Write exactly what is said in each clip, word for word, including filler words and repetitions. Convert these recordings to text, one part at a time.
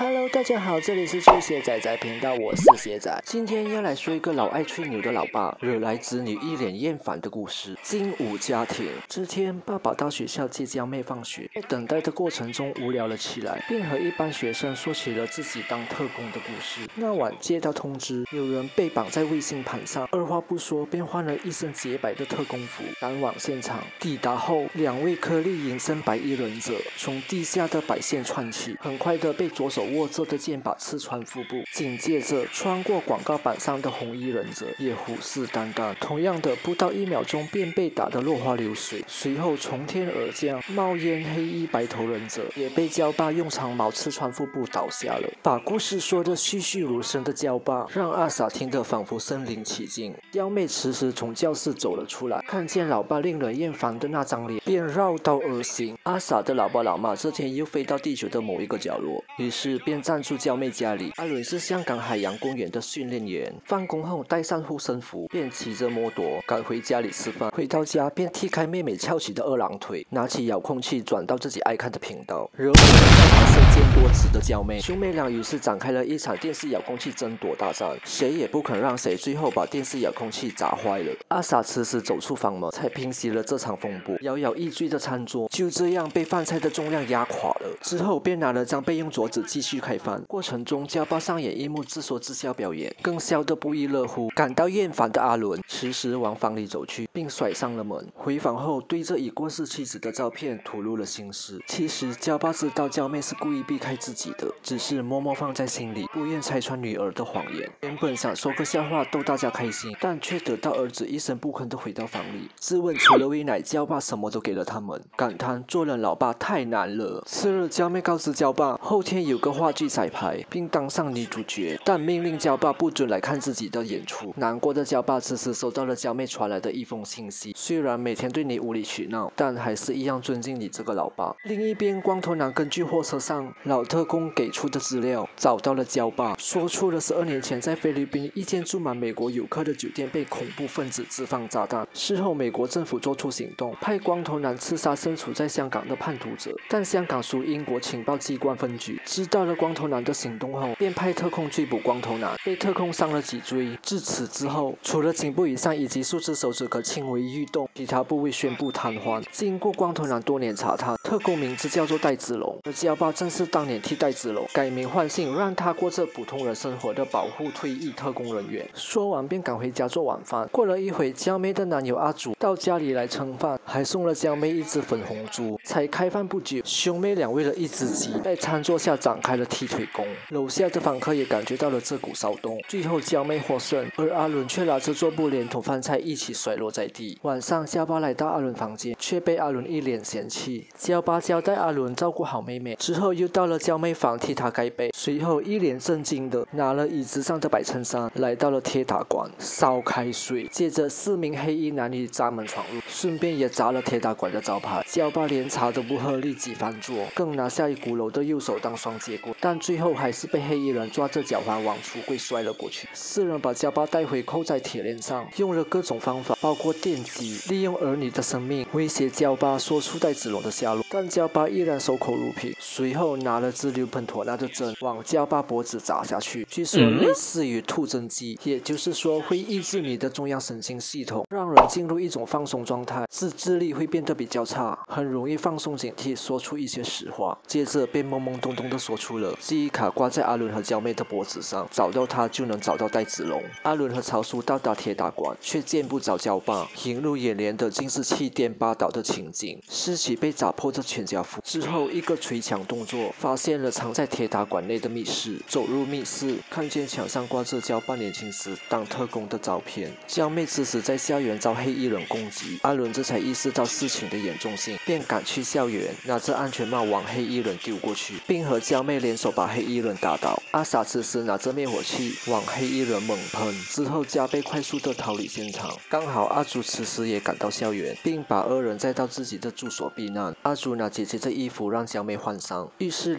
Hello， 大家好，这里是最鞋仔仔频道，我是鞋仔。今天要来说一个老爱吹牛的老爸惹来子女一脸厌烦的故事。金武家庭。这天，爸爸到学校接娇妹放学，在等待的过程中无聊了起来，便和一班学生说起了自己当特工的故事。那晚接到通知，有人被绑在卫星盘上，二话不说便换了一身洁白的特工服，赶往现场。抵达后，两位颗粒隐身白衣忍者从地下的白线窜起，很快的被左手握着的剑把刺穿腹部，紧接着穿过广告板上的红衣忍者也虎视眈眈，同样的不到一秒钟便被打得落花流水。随后从天而降冒烟黑衣白头忍者也被胶爸用长矛刺穿腹部倒下了。把故事说得栩栩如生的胶爸让阿傻听得仿佛身临其境。娇妹此时从教室走了出来，看见老爸令人厌烦的那张脸，便绕道而行。阿傻的老爸老妈这天又飞到地球的某一个角落，于是便暂住娇妹家里。阿伦是香港海洋公园的训练员，放工后带上护身符，便骑着摩托赶回家里吃饭。回到家便踢开妹妹翘起的二郎腿，拿起遥控器转到自己爱看的频道，惹火了身兼多职的娇妹。兄妹俩于是展开了一场电视遥控器争夺大战，谁也不肯让谁，最后把电视遥控器砸坏了。阿傻此时走出房门，才平息了这场风波。摇摇欲坠的餐桌就这样被饭菜的重量压垮了。之后便拿了张备用桌子继续开饭，过程中胶爸上演一幕自说自笑表演，更笑得不亦乐乎。感到厌烦的阿伦迟迟往房里走去，并甩上了门。回房后对着已过世妻子的照片吐露了心事。其实胶爸知道娇妹是故意避开自己的，只是默默放在心里，不愿拆穿女儿的谎言。原本想说个笑话逗大家开心，但却得到儿子一声不吭地回到房里，自问除了喂奶，胶爸什么都给了他们，感叹做人老爸太难了。次日，娇妹告知胶爸后天有个话剧彩排，并当上女主角，但命令胶爸不准来看自己的演出。难过的胶爸此时收到了娇妹传来的一封信息，虽然每天对你无理取闹，但还是一样尊敬你这个老爸。另一边，光头男根据货车上老特工给出的资料找到了胶爸，说出了十二年前在菲律宾一间住满美国游客的酒店被恐怖分子置放炸弹。事后美国政府做出行动，派光头男刺杀身处在香港的叛徒者，但香港属英国情报机关分局，知道了光头男的行动后，便派特控追捕光头男，被特控伤了脊椎。至此之后，除了颈部以上以及数只手指可轻微运动，其他部位宣布瘫痪。经过光头男多年查探，特工名字叫做戴子龙，而胶爸正是当年替戴子龙改名换姓，让他过着普通人生活的保护退役特工人员。说完便赶回家做晚饭。过了一会，娇妹的男友阿祖到家里来盛饭，还送了娇妹一只粉红猪。才开饭不久，兄妹俩为了一只鸡，在餐桌下展开了踢腿功。楼下的访客也感觉到了这股骚动，最后娇妹获胜，而阿伦却拿着桌布连同饭菜一起摔落在地。晚上，胶爸来到阿伦房间，却被阿伦一脸嫌弃。胶爸交代阿伦照顾好妹妹，之后又到了娇妹房替她盖被，随后一脸震惊的拿了椅子上的白衬衫，来到了铁打馆烧开水。接着四名黑衣男女砸门闯入，顺便也砸了铁打馆的招牌。胶爸连茶都不喝，立即翻桌，更拿下一鼓楼的右手当双截棍，但最后还是被黑衣人抓着脚环往橱柜摔了过去。四人把胶爸带回扣在铁链上，用了各种方法，包括电击，利用儿女的生命威胁胶爸说出戴子龙的下落，但胶爸依然守口如瓶。随后拿了支硫喷妥钠的针往胶爸脖子砸下去，据说类似于吐真剂，也就是说会抑制你的中央神经系统，让人进入一种放松状态，自制力会变得比较差，很容易放松警惕，说出一些实话。接着便懵懵懂懂的说出了记忆卡挂在阿伦和娇妹的脖子上，找到他就能找到戴子龙。阿伦和曹叔到达铁打馆，却见不着胶爸，映入眼帘的竟是气颠八倒的情景，尸体被砸破的全家福。之后一个捶墙动作，发现了藏在铁打馆内的密室。走入密室，看见墙上挂着胶爸年轻时当特工的照片。娇妹此时在校园遭黑衣人攻击，阿伦这才意识到事情的严重性，便赶去校园，拿着安全帽往黑衣人丢过去，并和娇妹联手把黑衣人打倒。阿傻此时拿着灭火器往黑衣人猛喷，之后加倍快速的逃离现场。刚好阿祖此时也赶到校园，并把二人载到自己的住所避难。阿祖拿姐姐的衣服让娇妹换上。浴室里，娇妹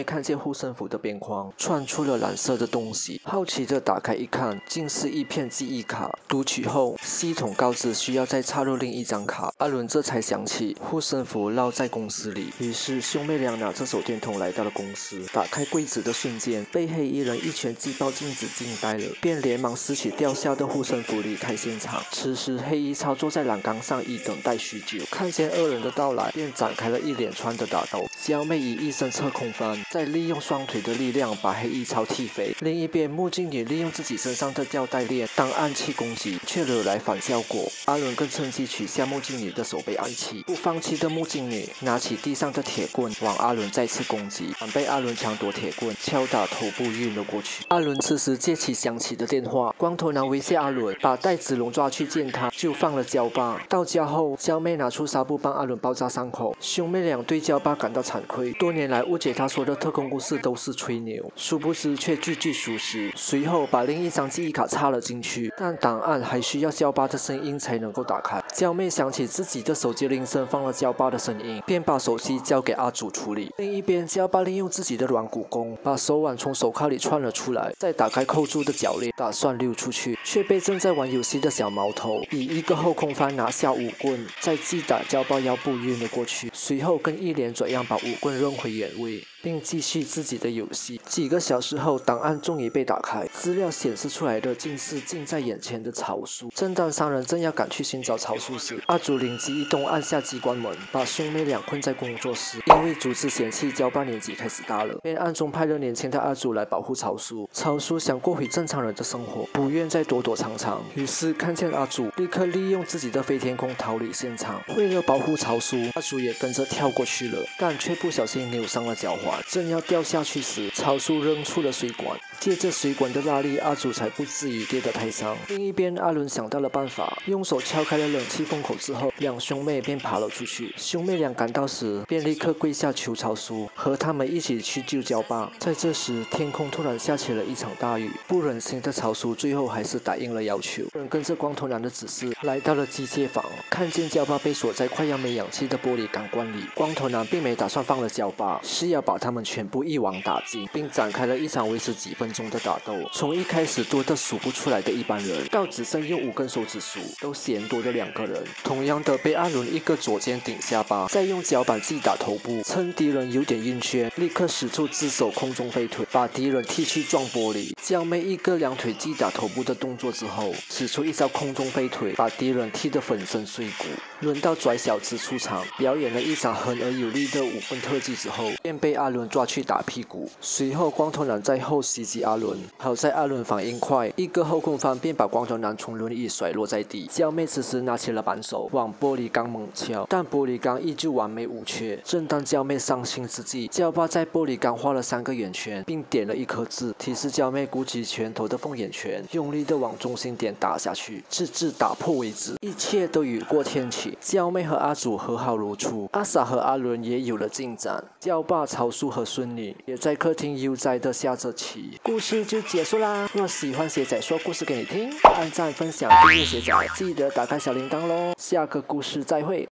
妹看见护身符的边框窜出了蓝色的东西，好奇的打开一看，竟是一片记忆卡。读取后，系统告知需要再插入另一张卡。阿伦这才想起护身符落在公司里，于是兄妹俩拿着手电筒来到了公司。打开柜子的瞬间，被黑衣人一拳击爆镜子惊呆了，便连忙拾起掉下的护身符离开现场。此时黑衣操坐在栏杆上已等待许久，看见二人的到来，便展开了一连串的打斗。娇妹以一身侧空翻，再利用双腿的力量把黑衣操踢飞。另一边木镜女利用自己身上的吊带链当暗器攻击，却惹来反效果。阿伦更趁机取下木镜女的手背暗器。不放弃的木镜女拿起地上的铁棍往阿伦再次攻击，反被阿伦抢夺铁棍敲打头部晕了过去。阿伦此时接起响起的电话，光头男威胁阿伦把带子龙抓去见他，就放了胶爸。到家后，娇妹拿出纱布帮阿伦包扎伤口。兄妹俩对胶爸感到惭愧，多年来误解他说的特工故事都是吹牛，殊不知却句句属实。随后把另一张记忆卡插了进去，但档案还需要胶爸的声音才能够打开。娇妹想起自己的手机铃声放了胶爸的声音，便把手机交给阿祖处理。另一边，胶爸利用自己的软骨功把手腕从手铐里穿了出来，再打开扣住的铰链，打算溜出去，却被正在玩游戏的小毛头以一个后空翻拿下舞棍，再击打胶爸腰部晕了过去。随后跟一连转样把舞棍扔回原位，并继续自己的游戏。几个小时后，档案终于被打开，资料显示出来的竟是近在眼前的曹叔。正当三人正要赶去寻找曹叔时，阿祖灵机一动，按下机关门，把兄妹俩困在工作室。因为组织嫌弃交爸年纪开始大了，便暗中派了年轻的阿祖来保护曹叔。曹叔想过回正常人的生活，不愿再躲躲藏藏，于是看见阿祖，立刻利用自己的飞天弓逃离现场。为了保护曹叔，阿祖也跟着跳过去了，但却不小心扭伤了脚踝。正要掉下去时，曹叔扔出了水管，借着水管的拉力，阿祖才不至于跌得太伤。另一边，阿伦想到了办法，用手敲开了冷气风口之后，两兄妹便爬了出去。兄妹俩赶到时，便立刻跪下求曹叔和他们一起去救胶爸。在这时，天空突然下起了一场大雨，不忍心的曹叔最后还是答应了要求，人跟着光头男的指示来到了机械房，看见胶爸被锁在快要没氧气的玻璃钢罐里。光头男并没打算放了胶爸，是要把他们全部一网打尽，并展开了一场维持几分钟的打斗。从一开始多得数不出来的一般人，到只剩用五根手指数都嫌多的两个人，同样的被阿伦一个左肩顶下巴，再用脚板击打头部，趁敌人有点晕眩，立刻使出自手空中飞腿，把敌人踢去撞玻璃。娇妹一个两腿击打头部的动作之后，使出一招空中飞腿，把敌人踢得粉身碎骨。轮到拽小子出场，表演了一场狠而有力的武棍特技之后，便被阿伦抓去打屁股。随后光头男在后袭击阿伦，好在阿伦反应快，一个后空翻便把光头男从轮椅甩落在地。娇妹此时拿起了扳手往玻璃缸猛敲，但玻璃缸依旧完美无缺。正当娇妹伤心之际，胶爸在玻璃缸画了三个圆圈，并点了一颗痣，提示娇妹鼓起拳头的凤眼拳，用力的往中心点打下去，直至打破为止。一切都雨过天晴，娇妹和阿祖和好如初，阿傻和阿伦也有了进展，胶爸、曹叔和孙女也在客厅悠哉的下着棋。故事就结束啦。若喜欢写仔说故事给你听，按赞、分享、订阅写仔，记得打开小铃铛咯。下个故事再会。